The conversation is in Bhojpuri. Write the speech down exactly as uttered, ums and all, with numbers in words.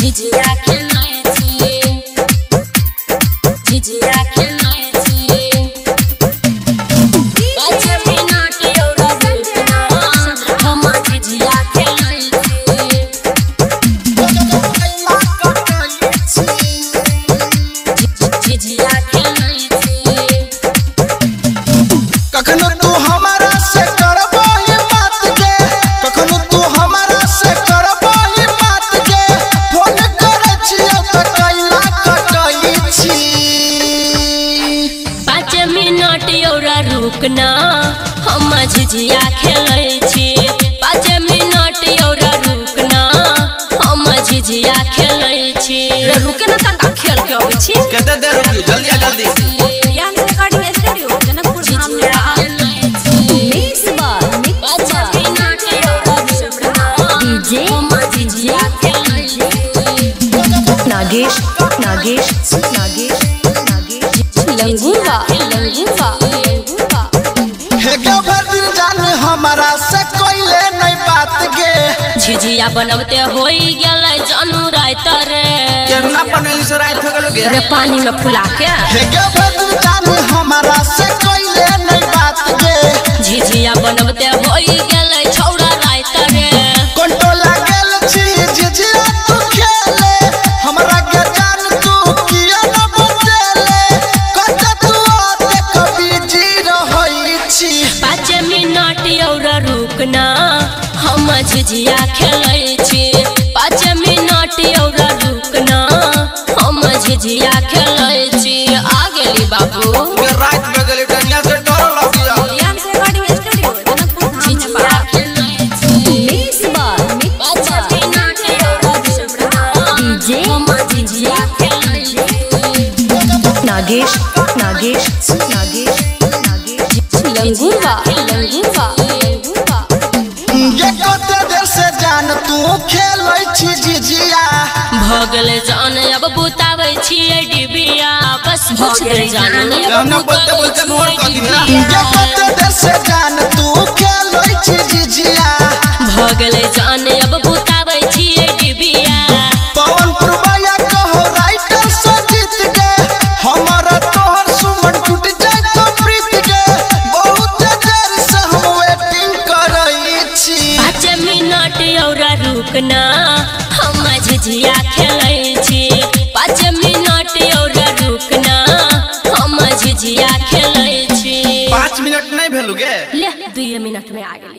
झिझिया खेलै छी झिझिया खेलै छी पाँच मिनट एउटा रुकना हम झिझिया खेलै छी झिझिया खेलै छी कखनो तू हमारा से करबो ये बात के कखनो तू हमारा से करबो ये बात के फोन करे छियो त कैला कटई छी पाँच मिनट एउटा रुकना हम झिझिया खेलै छी पाँच मिनट एउटा रुकना हम झिझिया खेलै छी रुके न तक खेल के आबै छी कते देर रुकी जल्दी आ जल्दी यान रिकॉर्डिंग स्टूडियो जनकपुर धाम में मिक्स बार पाँच मिनट एउटा रुकना डीजे हम झिझिया खेलै छी नागेश नागेश नागेश नागेश लंगूवा लंगूवा लंगूवा हे के भर दिन जाने हमारा से कोइले नहीं बात के झिझिया बनबते होई गेलै जानू रात रे केना बनेली से रात हो गेल गे रे पानी में फुला के हे के भर दिन जाने हमारा से कोइले नहीं बात के झिझिया बनबते होई गेलै छौड़ा रात रे कोंटो लागल छी झिझिया तू खेले हमरा के जान तू किया न बचले कत तू आते कभी जी रहई छी पाँच मिनट एउटा रुकना हम झिझिया खेलै छी पाँच मिनट एउटा रुकना हम झिझिया खेलै छी आ गेली बाबू रात में गेली टनिया से डर लग गया यान रिकॉर्डिंग स्टूडियो जनकपुर धाम में खेलै छी मिक्स बार पाँच मिनट एउटा रुकना डीजे हम झिझिया खेलै छी नागेश नागेश नागेश नागेश लंगूवा लंगूवा लंगूवा ये कते देर से जान तू खेलै छी झिझिया भगले जान अब बुताबै छियै डिबिया बस भगले जान अब गाना बोलते बोलते मोर कर दिया ये कते देर से जान तू खेलै छी झिझिया भगले जान अब बुताबै छियै डिबिया पवन पुरवैया कहो राइटर से जीत के हमारा तोहर सुमन टूट जाए तो प्रीत के बहुत देर से हम वेटिंग करई छी पाँच मिनट एउटा रुकना हम झिझिया खेलै छी पाँच मिनट एउटा रुकना हम झिझिया खेलै छी पाँच मिनट नहीं भेलु गे ले दुई मिनट में आ गेल।